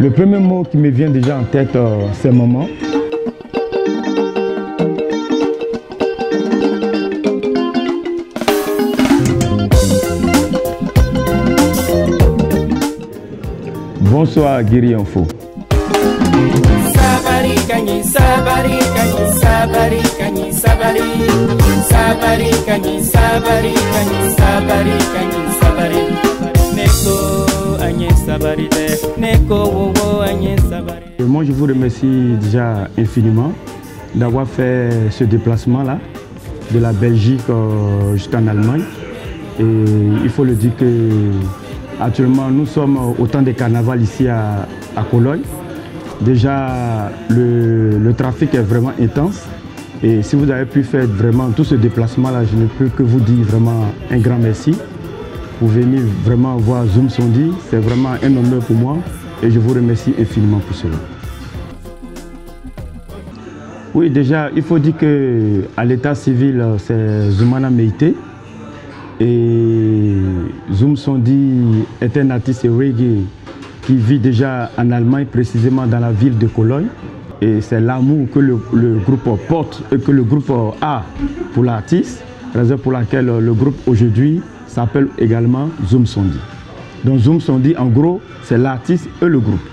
Le premier mot qui me vient déjà en tête, c'est maman. Bonsoir Guiri Info. Sabari kanyi, sabari kanyi, sabari kanyi, sabari. Sabari kanyi, sabari kanyi, sabari kanyi, sabari. Neko anye sabari de, neko wowo anye sabari. Moi je vous remercie déjà infiniment d'avoir fait ce déplacement-là de la Belgique jusqu'en Allemagne. Et il faut le dire que actuellement, nous sommes au temps des carnavals ici à Cologne. Déjà, le trafic est vraiment intense. Et si vous avez pu faire vraiment tout ce déplacement-là, je ne peux que vous dire vraiment un grand merci pour venir vraiment voir Zoum Sondi. C'est vraiment un honneur pour moi et je vous remercie infiniment pour cela. Oui, déjà, il faut dire qu'à l'état civil, c'est Zoumana Meïté. Et Zoum Sondi est un artiste reggae qui vit déjà en Allemagne, précisément dans la ville de Cologne. Et c'est l'amour que le groupe porte et que le groupe a pour l'artiste, raison pour laquelle le groupe aujourd'hui s'appelle également Zoum Sondi. Donc Zoum Sondi, en gros, c'est l'artiste et le groupe.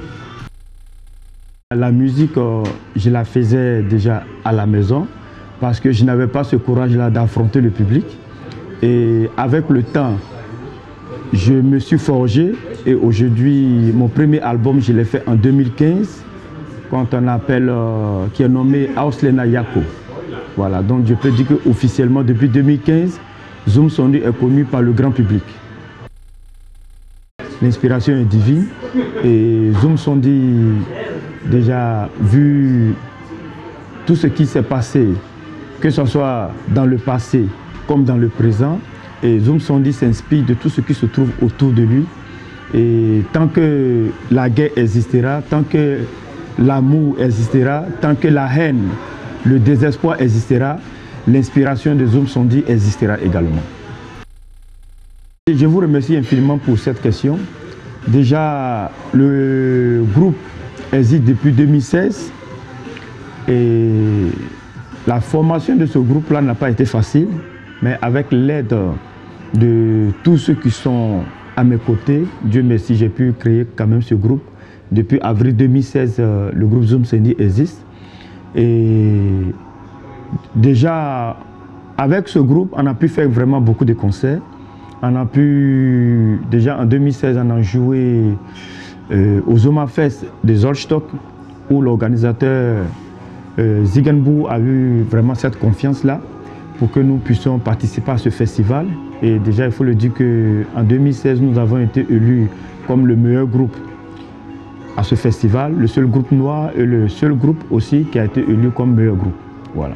La musique, je la faisais déjà à la maison parce que je n'avais pas ce courage-là d'affronter le public. Et avec le temps, je me suis forgé et aujourd'hui, mon premier album, je l'ai fait en 2015, quand on appelle, qui est nommé Auslena Yako. Voilà, donc je peux dire qu'officiellement, depuis 2015, Zoum Sondi est connu par le grand public. L'inspiration est divine et Zoum Sondi, déjà vu tout ce qui s'est passé, que ce soit dans le passé comme dans le présent, et Zoum Sondi s'inspire de tout ce qui se trouve autour de lui. Et tant que la guerre existera, tant que l'amour existera, tant que la haine, le désespoir existera, l'inspiration de Zoum Sondi existera également. Et je vous remercie infiniment pour cette question. Déjà, le groupe existe depuis 2016 et la formation de ce groupe-là n'a pas été facile, mais avec l'aide de tous ceux qui sont à mes côtés, Dieu merci, j'ai pu créer quand même ce groupe. Depuis avril 2016, le groupe Zoum Sondi existe. Et déjà, avec ce groupe, on a pu faire vraiment beaucoup de concerts. On a pu, déjà en 2016, on a joué au Zoma Fest de Zollstock, où l'organisateur Zigenbou a eu vraiment cette confiance-là pour que nous puissions participer à ce festival. Et déjà, il faut le dire qu'en 2016, nous avons été élus comme le meilleur groupe à ce festival, le seul groupe noir et le seul groupe aussi qui a été élu comme meilleur groupe. Voilà.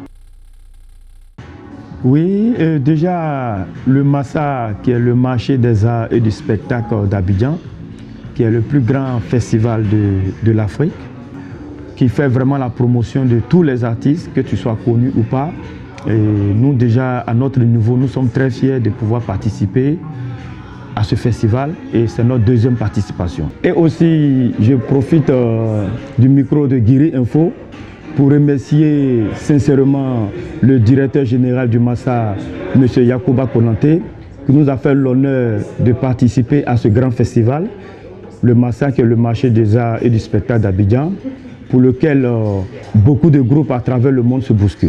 Oui, déjà, le Massa, qui est le marché des arts et du spectacle d'Abidjan, qui est le plus grand festival de l'Afrique, qui fait vraiment la promotion de tous les artistes, que tu sois connu ou pas. Et nous, déjà, à notre niveau, nous sommes très fiers de pouvoir participer à ce festival et c'est notre deuxième participation. Et aussi, je profite du micro de Guiri Info pour remercier sincèrement le directeur général du Massa, M. Yacouba Konanté, qui nous a fait l'honneur de participer à ce grand festival, le Massa qui est le marché des arts et du spectacle d'Abidjan, pour lequel beaucoup de groupes à travers le monde se bousculent.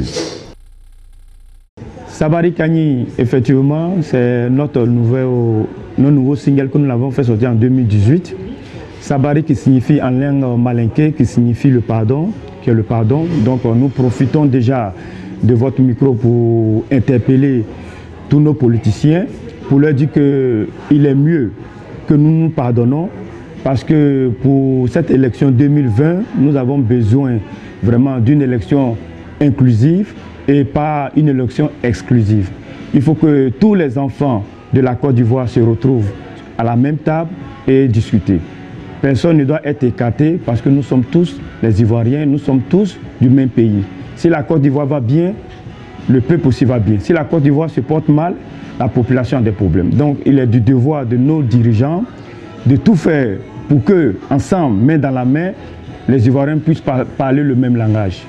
Sabari Kanyi, effectivement, c'est notre nouveau single que nous l'avons fait sortir en 2018. Sabari qui signifie en langue malinké, qui signifie le pardon, qui est le pardon. Donc nous profitons déjà de votre micro pour interpeller tous nos politiciens, pour leur dire qu'il est mieux que nous nous pardonnons, parce que pour cette élection 2020, nous avons besoin vraiment d'une élection inclusive et pas une élection exclusive. Il faut que tous les enfants de la Côte d'Ivoire se retrouvent à la même table et discuter. Personne ne doit être écarté parce que nous sommes tous les Ivoiriens, nous sommes tous du même pays. Si la Côte d'Ivoire va bien, le peuple aussi va bien. Si la Côte d'Ivoire se porte mal, la population a des problèmes. Donc il est du devoir de nos dirigeants de tout faire pour que, ensemble, main dans la main, les Ivoiriens puissent parler le même langage.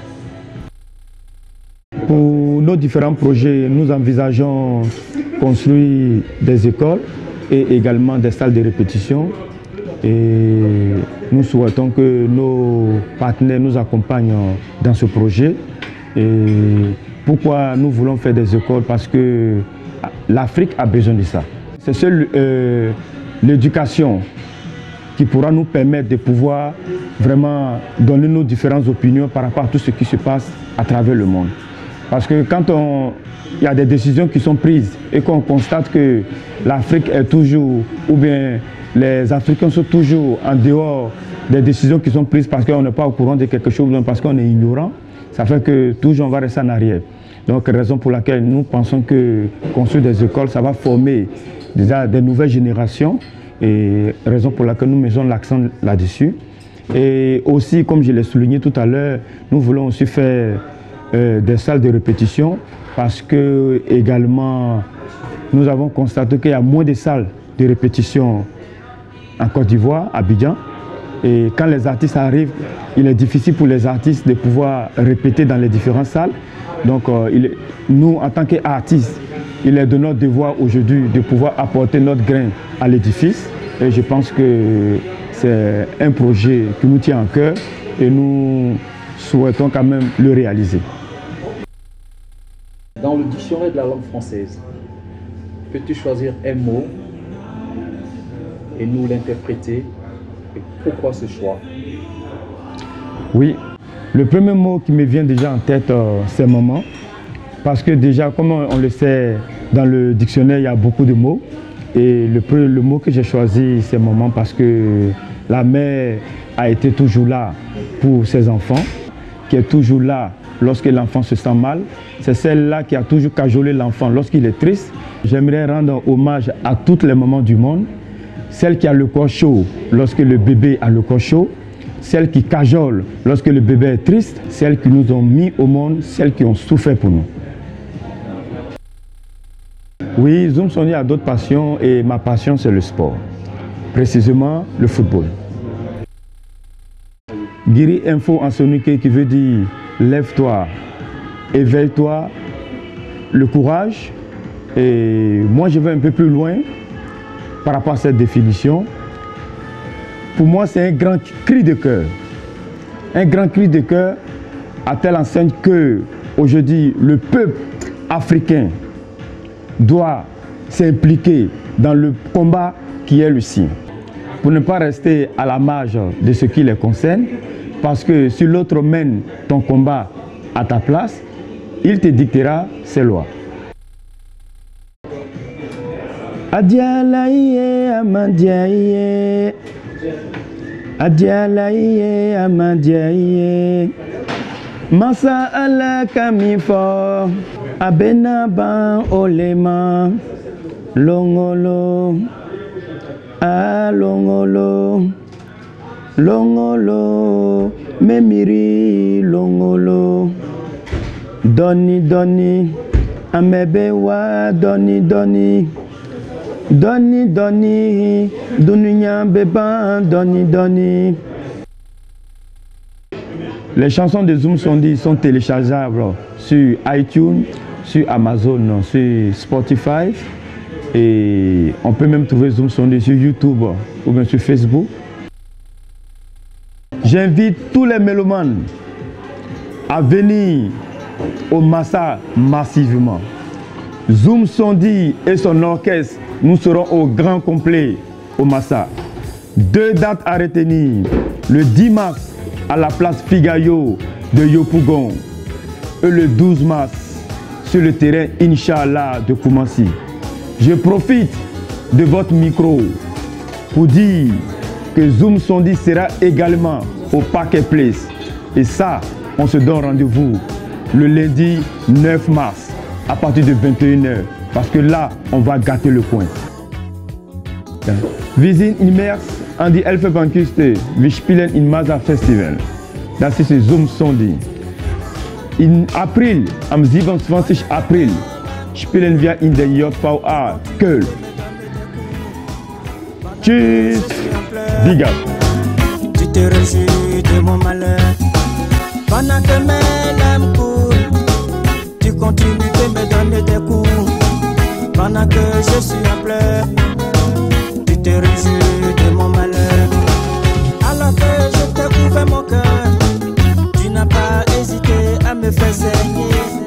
Pour nos différents projets, nous envisageons construire des écoles et également des salles de répétition. Et nous souhaitons que nos partenaires nous accompagnent dans ce projet. Et pourquoi nous voulons faire des écoles? Parce que l'Afrique a besoin de ça. C'est seule l'éducation qui pourra nous permettre de pouvoir vraiment donner nos différentes opinions par rapport à tout ce qui se passe à travers le monde. Parce que quand il y a des décisions qui sont prises et qu'on constate que l'Afrique est toujours, ou bien les Africains sont toujours en dehors des décisions qui sont prises parce qu'on n'est pas au courant de quelque chose, parce qu'on est ignorant, ça fait que toujours on va rester en arrière. Donc raison pour laquelle nous pensons que construire des écoles, ça va former déjà des nouvelles générations. Et raison pour laquelle nous mettons l'accent là-dessus. Et aussi, comme je l'ai souligné tout à l'heure, nous voulons aussi faire des salles de répétition parce que également nous avons constaté qu'il y a moins de salles de répétition en Côte d'Ivoire, à Abidjan. Et quand les artistes arrivent, il est difficile pour les artistes de pouvoir répéter dans les différentes salles. Donc nous, en tant qu'artistes, il est de notre devoir aujourd'hui de pouvoir apporter notre grain à l'édifice. Et je pense que c'est un projet qui nous tient à cœur et nous souhaitons quand même le réaliser. Dans le dictionnaire de la langue française, peux-tu choisir un mot et nous l'interpréter? Et pourquoi ce choix? Oui, le premier mot qui me vient déjà en tête, c'est maman. Parce que déjà, comme on le sait, dans le dictionnaire, il y a beaucoup de mots. Et le mot que j'ai choisi, c'est maman parce que la mère a été toujours là pour ses enfants, qui est toujours là lorsque l'enfant se sent mal. C'est celle-là qui a toujours cajolé l'enfant lorsqu'il est triste. J'aimerais rendre hommage à toutes les mamans du monde. Celle qui a le corps chaud lorsque le bébé a le corps chaud. Celles qui cajolent lorsque le bébé est triste. Celles qui nous ont mis au monde, celles qui ont souffert pour nous. Oui, Zoum Sondy a d'autres passions et ma passion c'est le sport, précisément le football. Guiri Info en sonique qui veut dire lève-toi, éveille-toi, le courage. Et moi je vais un peu plus loin par rapport à cette définition. Pour moi c'est un grand cri de cœur. Un grand cri de cœur à telle enseigne que aujourd'hui le peuple africain doit s'impliquer dans le combat qui est le sien, pour ne pas rester à la marge de ce qui les concerne, parce que si l'autre mène ton combat à ta place, il te dictera ses lois. Adialaïe amandiaïe, adialaïe amandiaïe, masa ala kamifo. Abenaban olema, longolo, a longolo, longolo, memiri longolo, doni doni, amebewa doni doni, doni doni, dununya beban doni doni. Les chansons de Zoum Sondy sont téléchargeables sur iTunes, sur Amazon, sur Spotify. Et on peut même trouver Zoum Sondy sur YouTube ou bien sur Facebook. J'invite tous les mélomanes à venir au Massa massivement. Zoum Sondy et son orchestre, nous serons au grand complet au Massa. 2 dates à retenir. Le 10 mars à la place Figayo de Yopougon et le 12 mars sur le terrain Inch'Allah de Koumassi. Je profite de votre micro pour dire que Zoum Sondy sera également au Parquet Place. Et ça, on se donne rendez-vous le lundi 9 mars à partir de 21 h. Parce que là, on va gâter le coin. Wir sind immers an die Elfenbeinküste. Wir spielen in Massa Festival. Das ist Zoum Sondy. In April, am 27. April, spielen wir in der JVA Köln. Cheers. Big up. Tu te réjouis de mon malheur. Pendant que mes larmes coulent, tu continues de me donner des coups. Pendant que je suis en pleurs, tu te réjouis de mon malheur. Alors que je t'ai ouvert mon cœur, tu n'as pas hésité à me faire saigner.